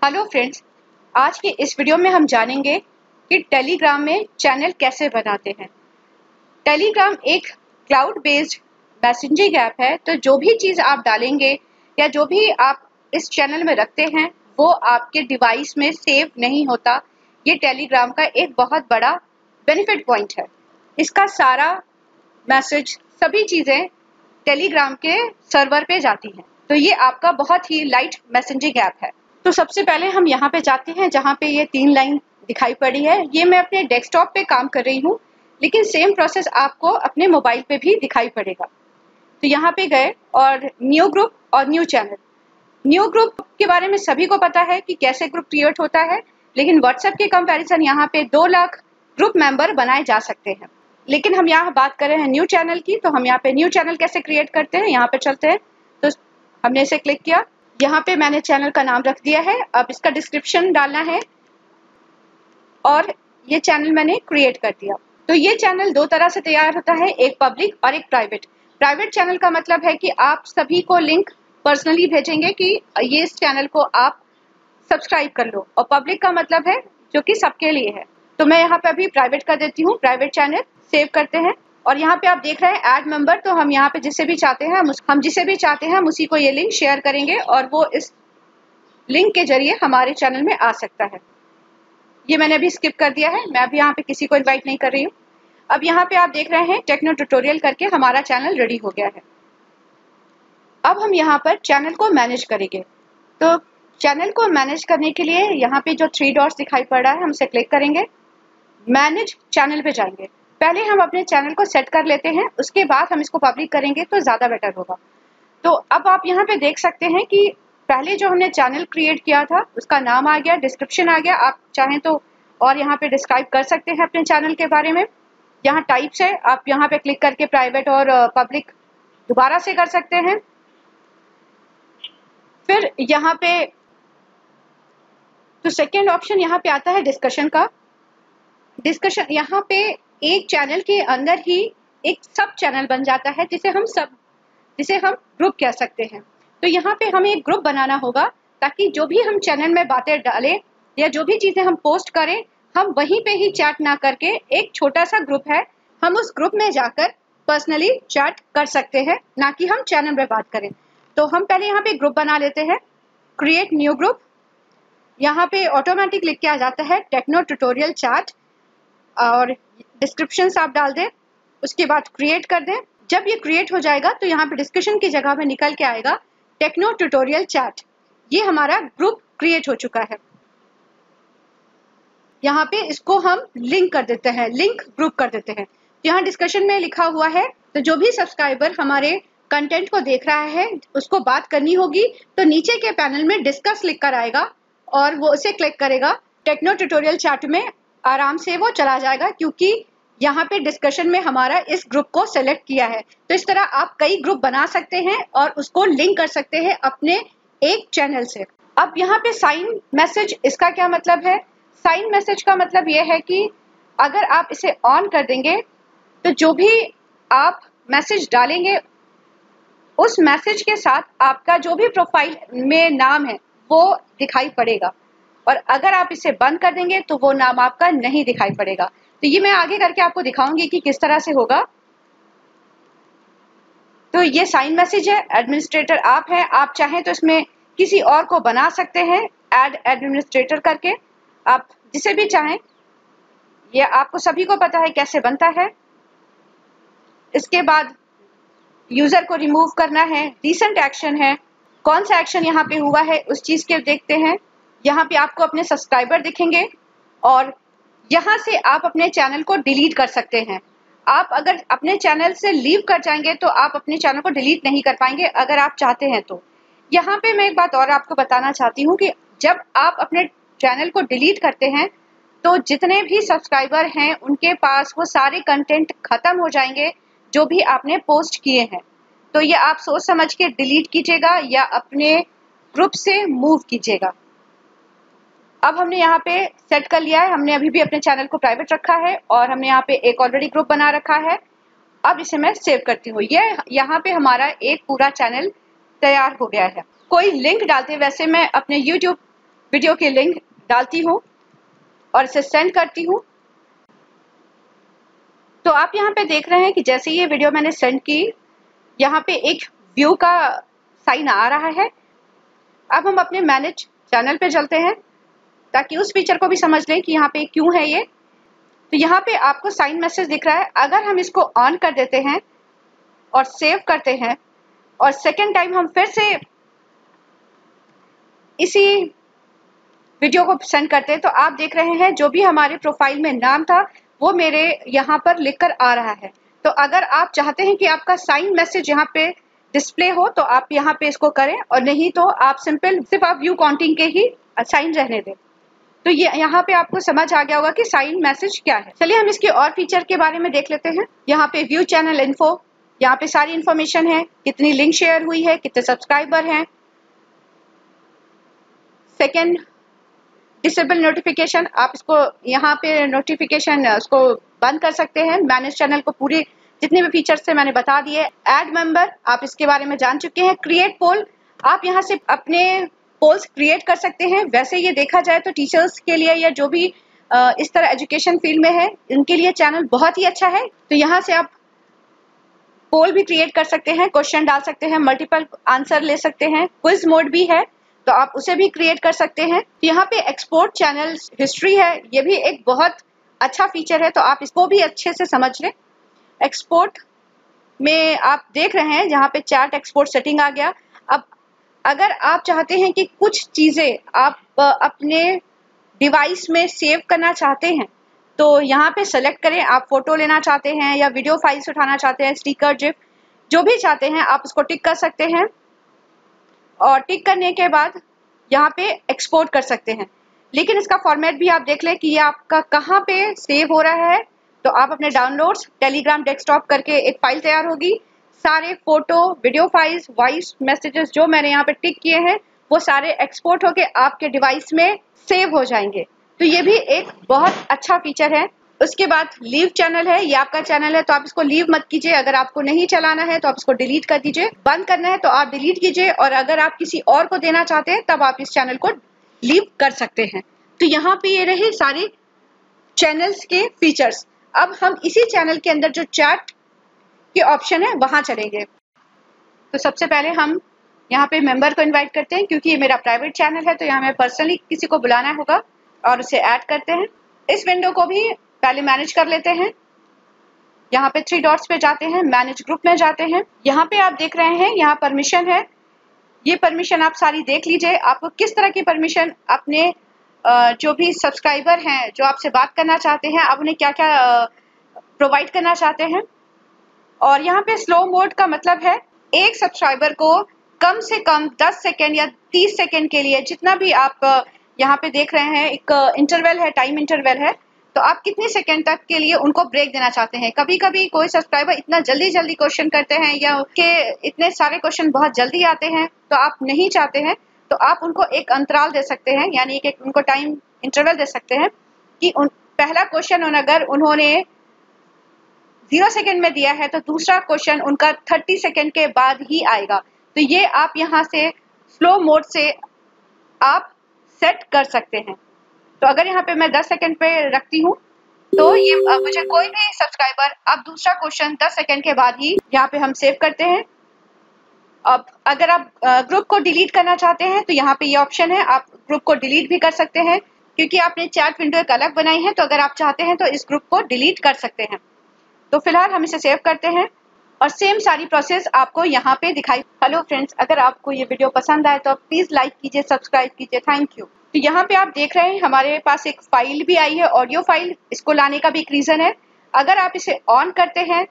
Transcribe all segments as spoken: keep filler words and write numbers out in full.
Hello friends, आज के इस वीडियो में हम जानेंगे कि टेलीग्राम में चैनल कैसे बनाते हैं। टेलीग्राम एक क्लाउड बेस्ड मैसेजिंग ऐप है, तो जो भी चीज़ आप डालेंगे या जो भी आप इस चैनल में रखते हैं वो आपके डिवाइस में सेव नहीं होता। ये टेलीग्राम का एक बहुत बड़ा बेनिफिट पॉइंट है। इसका सारा मैसेज, सभी चीज़ें टेलीग्राम के सर्वर पे जाती हैं, तो ये आपका बहुत ही लाइट मैसेजिंग ऐप है। तो सबसे पहले हम यहाँ पे जाते हैं जहाँ पे ये तीन लाइन दिखाई पड़ी है। ये मैं अपने डेस्कटॉप पे काम कर रही हूँ, लेकिन सेम प्रोसेस आपको अपने मोबाइल पे भी दिखाई पड़ेगा। तो यहाँ पे गए और न्यू ग्रुप और न्यू चैनल। न्यू ग्रुप के बारे में सभी को पता है कि कैसे ग्रुप क्रिएट होता है, लेकिन व्हाट्सएप के कंपैरिजन यहाँ पे दो लाख ग्रुप मेंबर बनाए जा सकते हैं। लेकिन हम यहाँ बात कर रहे हैं न्यू चैनल की, तो हम यहाँ पे न्यू चैनल कैसे क्रिएट करते हैं यहाँ पे चलते हैं। तो हमने इसे क्लिक किया, यहाँ पे मैंने चैनल का नाम रख दिया है। अब इसका डिस्क्रिप्शन डालना है और ये चैनल मैंने क्रिएट कर दिया। तो ये चैनल दो तरह से तैयार होता है, एक पब्लिक और एक प्राइवेट। प्राइवेट चैनल का मतलब है कि आप सभी को लिंक पर्सनली भेजेंगे कि ये इस चैनल को आप सब्सक्राइब कर लो, और पब्लिक का मतलब है जो कि सबके लिए है। तो मैं यहाँ पे अभी प्राइवेट कर देती हूँ, प्राइवेट चैनल सेव करते हैं। और यहाँ पे आप देख रहे हैं ऐड मेंबर, तो हम यहाँ पे जिसे भी चाहते हैं हम जिसे भी चाहते हैं हम उसी को ये लिंक शेयर करेंगे और वो इस लिंक के जरिए हमारे चैनल में आ सकता है। ये मैंने अभी स्किप कर दिया है, मैं अभी यहाँ पे किसी को इनवाइट नहीं कर रही हूँ। अब यहाँ पे आप देख रहे हैं टेक्नो ट्यूटोरियल करके हमारा चैनल रेडी हो गया है। अब हम यहाँ पर चैनल को मैनेज करेंगे। तो चैनल को मैनेज करने के लिए यहाँ पे जो थ्री डॉट्स दिखाई पड़ रहा है हम उसे क्लिक करेंगे, मैनेज चैनल पे जाएंगे। पहले हम अपने चैनल को सेट कर लेते हैं, उसके बाद हम इसको पब्लिक करेंगे तो ज़्यादा बेटर होगा। तो अब आप यहाँ पे देख सकते हैं कि पहले जो हमने चैनल क्रिएट किया था उसका नाम आ गया, डिस्क्रिप्शन आ गया। आप चाहें तो और यहाँ पे डिस्क्राइब कर सकते हैं अपने चैनल के बारे में। यहाँ टाइप्स है, आप यहाँ पे क्लिक करके प्राइवेट और पब्लिक दोबारा से कर सकते हैं। फिर यहाँ पे तो सेकेंड ऑप्शन यहाँ पे आता है डिस्कशन का। डिस्कशन यहाँ पे एक चैनल के अंदर ही एक सब चैनल बन जाता है, जिसे हम सब जिसे हम ग्रुप कह सकते हैं। तो यहाँ पे हमें एक ग्रुप बनाना होगा ताकि जो भी हम चैनल में बातें डालें या जो भी चीज़ें हम पोस्ट करें, हम वहीं पे ही चैट ना करके एक छोटा सा ग्रुप है, हम उस ग्रुप में जाकर पर्सनली चैट कर सकते हैं, ना कि हम चैनल में बात करें। तो हम पहले यहाँ पे ग्रुप बना लेते हैं, क्रिएट न्यू ग्रुप। यहाँ पे ऑटोमेटिक लिख के आ जाता है टेक्नो ट्यूटोरियल चैट, और डिस्क्रिप्शन आप डाल दें, उसके बाद क्रिएट कर दें। जब ये क्रिएट हो जाएगा तो यहाँ पे डिस्कशन की जगह में निकल के आएगा टेक्नो ट्यूटोरियल चैट। ये हमारा ग्रुप क्रिएट हो चुका है। यहाँ पे इसको हम लिंक कर देते हैं, लिंक ग्रुप कर देते हैं। यहाँ डिस्कशन में लिखा हुआ है, तो जो भी सब्सक्राइबर हमारे कंटेंट को देख रहा है उसको बात करनी होगी, तो नीचे के पैनल में डिस्कस लिख कर आएगा और वो उसे क्लिक करेगा। टेक्नो ट्यूटोरियल चैट में आराम से वो चला जाएगा, क्योंकि यहाँ पे डिस्कशन में हमारा इस ग्रुप को सेलेक्ट किया है। तो इस तरह आप कई ग्रुप बना सकते हैं और उसको लिंक कर सकते हैं अपने एक चैनल से। अब यहाँ पे साइन मैसेज, इसका क्या मतलब है? साइन मैसेज का मतलब ये है कि अगर आप इसे ऑन कर देंगे तो जो भी आप मैसेज डालेंगे उस मैसेज के साथ आपका जो भी प्रोफाइल में नाम है वो दिखाई पड़ेगा, और अगर आप इसे बंद कर देंगे तो वो नाम आपका नहीं दिखाई पड़ेगा। तो ये मैं आगे करके आपको दिखाऊंगी कि किस तरह से होगा। तो ये साइन मैसेज है, एडमिनिस्ट्रेटर आप हैं, आप चाहें तो इसमें किसी और को बना सकते हैं ऐड एडमिनिस्ट्रेटर करके, आप जिसे भी चाहें। ये आपको सभी को पता है कैसे बनता है। इसके बाद यूजर को रिमूव करना है, रिसेंट एक्शन है, कौन सा एक्शन यहाँ पे हुआ है उस चीज के देखते हैं। यहाँ पे आपको अपने सब्सक्राइबर दिखेंगे और यहाँ से आप अपने चैनल को डिलीट कर सकते हैं। आप अगर अपने चैनल से लीव कर जाएंगे तो आप अपने चैनल को डिलीट नहीं कर पाएंगे अगर आप चाहते हैं तो। यहाँ पे मैं एक बात और आपको बताना चाहती हूँ कि जब आप अपने चैनल को डिलीट करते हैं तो जितने भी सब्सक्राइबर हैं उनके पास वो सारे कंटेंट खत्म हो जाएंगे जो भी आपने पोस्ट किए हैं। तो ये आप सोच समझ के डिलीट कीजिएगा या अपने ग्रुप से मूव कीजिएगा। अब हमने यहाँ पे सेट कर लिया है, हमने अभी भी अपने चैनल को प्राइवेट रखा है और हमने यहाँ पे एक ऑलरेडी ग्रुप बना रखा है। अब इसे मैं सेव करती हूँ। ये यहाँ पे हमारा एक पूरा चैनल तैयार हो गया है। कोई लिंक डालते, वैसे मैं अपने यूट्यूब वीडियो की लिंक डालती हूँ और इसे सेंड करती हूँ। तो आप यहाँ पे देख रहे हैं कि जैसे ये वीडियो मैंने सेंड की, यहाँ पे एक व्यू का साइन आ रहा है। अब हम अपने मैनेज चैनल पे चलते हैं ताकि उस फीचर को भी समझ लें कि यहाँ पे क्यों है ये। तो यहाँ पे आपको साइन मैसेज दिख रहा है। अगर हम इसको ऑन कर देते हैं और सेव करते हैं और सेकेंड टाइम हम फिर से इसी वीडियो को सेंड करते हैं, तो आप देख रहे हैं जो भी हमारे प्रोफाइल में नाम था वो मेरे यहाँ पर लिखकर आ रहा है। तो अगर आप चाहते हैं कि आपका साइन मैसेज यहाँ पे डिस्प्ले हो तो आप यहाँ पे इसको करें, और नहीं तो आप सिंपल सिर्फ आप व्यू काउंटिंग के ही साइन रहने दें। तो ये यहाँ पे आपको समझ आ गया होगा कि साइन मैसेज क्या है। चलिए हम इसके और फीचर के बारे में देख लेते हैं। यहाँ पे व्यू चैनल इन्फो, यहाँ पे सारी इन्फॉर्मेशन है, कितनी लिंक शेयर हुई है, कितने सब्सक्राइबर हैं। सेकेंड, डिसेबल नोटिफिकेशन, आप इसको यहाँ पे नोटिफिकेशन उसको बंद कर सकते हैं। मैनेज चैनल को पूरे जितने भी फीचर्स थे मैंने बता दिए। ऐड मेंबर, आप इसके बारे में जान चुके हैं। क्रिएट पोल, आप यहाँ से अपने पोल्स क्रिएट कर सकते हैं। वैसे ये देखा जाए तो टीचर्स के लिए या जो भी इस तरह एजुकेशन फील्ड में है उनके लिए चैनल बहुत ही अच्छा है। तो यहाँ से आप पोल भी क्रिएट कर सकते हैं, क्वेश्चन डाल सकते हैं, मल्टीपल आंसर ले सकते हैं। क्विज मोड भी है तो आप उसे भी क्रिएट कर सकते हैं। यहाँ पे एक्सपोर्ट चैनल हिस्ट्री है, ये भी एक बहुत अच्छा फीचर है, तो आप इसको भी अच्छे से समझ लें। एक्सपोर्ट में आप देख रहे हैं जहाँ पे चैट एक्सपोर्ट सेटिंग आ गया। अब अगर आप चाहते हैं कि कुछ चीज़ें आप अपने डिवाइस में सेव करना चाहते हैं तो यहाँ पे सेलेक्ट करें। आप फोटो लेना चाहते हैं या वीडियो फाइल्स उठाना चाहते हैं, स्टिकर, जिप, जो भी चाहते हैं आप उसको टिक कर सकते हैं, और टिक करने के बाद यहाँ पे एक्सपोर्ट कर सकते हैं। लेकिन इसका फॉर्मेट भी आप देख लें कि ये आपका कहाँ पे सेव हो रहा है। तो आप अपने डाउनलोड्स टेलीग्राम डेस्कटॉप करके एक फाइल तैयार होगी, सारे photo, video files, voice messages जो मैंने यहाँ पे टिक किए हैं वो सारे एक्सपोर्ट होके आपके डिवाइस में सेव हो जाएंगे। तो ये भी एक बहुत अच्छा फीचर है। उसके बाद लीव चैनल है, ये आपका चैनल है तो आप इसको लीव मत कीजिए। अगर आपको नहीं चलाना है तो आप इसको डिलीट कर दीजिए। बंद करना है तो आप डिलीट कीजिए, और अगर आप किसी और को देना चाहते हैं तब आप इस चैनल को लीव कर सकते हैं। तो यहाँ पे ये रही सारी चैनल्स के फीचर्स। अब हम इसी चैनल के अंदर जो चैट के ऑप्शन है वहां चलेंगे। तो सबसे पहले हम यहाँ पे मेंबर को इनवाइट करते हैं, क्योंकि ये मेरा प्राइवेट चैनल है तो यहाँ मैं पर्सनली किसी को बुलाना होगा, और उसे ऐड करते हैं। इस विंडो को भी पहले मैनेज कर लेते हैं। यहाँ पे थ्री डॉट्स पे जाते हैं, मैनेज ग्रुप में जाते हैं। यहाँ पे आप देख रहे हैं यहाँ परमिशन है, ये परमिशन आप सारी देख लीजिए। आपको किस तरह की परमिशन अपने जो भी सब्सक्राइबर हैं जो आपसे बात करना चाहते हैं, आप उन्हें क्या क्या प्रोवाइड करना चाहते हैं। और यहाँ पे स्लो मोड का मतलब है एक सब्सक्राइबर को कम से कम दस सेकेंड या तीस सेकेंड के लिए, जितना भी आप यहाँ पे देख रहे हैं एक इंटरवल है, टाइम इंटरवल है, तो आप कितने सेकंड तक के लिए उनको ब्रेक देना चाहते हैं। कभी कभी कोई सब्सक्राइबर इतना जल्दी जल्दी क्वेश्चन करते हैं या उनके इतने सारे क्वेश्चन बहुत जल्दी आते हैं तो आप नहीं चाहते हैं, तो आप उनको एक अंतराल दे सकते हैं, यानी एक, एक उनको टाइम इंटरवल दे सकते हैं कि उन पहला क्वेश्चन अगर उन्होंने जीरो सेकेंड में दिया है तो दूसरा क्वेश्चन उनका थर्टी सेकेंड के बाद ही आएगा। तो ये आप यहाँ से स्लो मोड से आप सेट कर सकते हैं। तो अगर यहाँ पे मैं दस सेकंड पे रखती हूँ तो ये मुझे कोई भी सब्सक्राइबर अब दूसरा क्वेश्चन दस सेकंड के बाद ही यहाँ पे हम सेव करते हैं। अब अगर आप ग्रुप को डिलीट करना चाहते हैं तो यहाँ पे ये ऑप्शन है, आप ग्रुप को डिलीट भी कर सकते हैं, क्योंकि आपने चैट विंडो एक अलग बनाई है। तो अगर आप चाहते हैं तो इस ग्रुप को डिलीट कर सकते हैं। तो फिलहाल हम इसे सेव करते हैं और सेम सारी प्रोसेस आपको यहाँ पे दिखाई। हेलो फ्रेंड्स, अगर आपको ये वीडियो पसंद आए तो आप प्लीज लाइक कीजिए, सब्सक्राइब कीजिए, थैंक यू। तो यहाँ पे आप देख रहे हैं हमारे पास एक फाइल भी आई है, ऑडियो फाइल। इसको लाने का भी एक रीजन है। अगर आप इसे ऑन करते हैं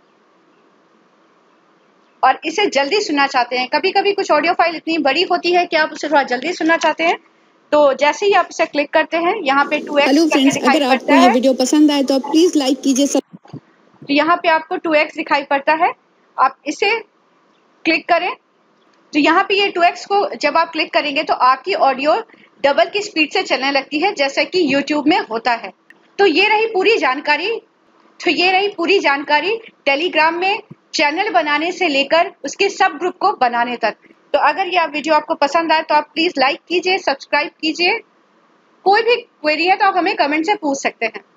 और इसे जल्दी सुनना चाहते हैं, कभी कभी कुछ ऑडियो फाइल इतनी बड़ी होती है कि आप उसे थोड़ा जल्दी सुनना चाहते हैं, तो जैसे ही आप इसे क्लिक करते हैं यहाँ पे टू एक्स हेलो फ्रेंड्स, अगर आपको ये वीडियो पसंद आए तो आप प्लीज लाइक कीजिए। तो यहाँ पे आपको टू एक्स दिखाई पड़ता है, आप इसे क्लिक करें। तो यहाँ पे ये टू एक्स को जब आप क्लिक करेंगे तो आपकी ऑडियो डबल की स्पीड से चलने लगती है, जैसे कि यूट्यूब में होता है। तो ये रही पूरी जानकारी तो ये रही पूरी जानकारी टेलीग्राम में चैनल बनाने से लेकर उसके सब ग्रुप को बनाने तक। तो अगर ये वीडियो आपको पसंद आए तो आप प्लीज़ लाइक कीजिए, सब्सक्राइब कीजिए। कोई भी क्वेरी है तो आप हमें कमेंट से पूछ सकते हैं।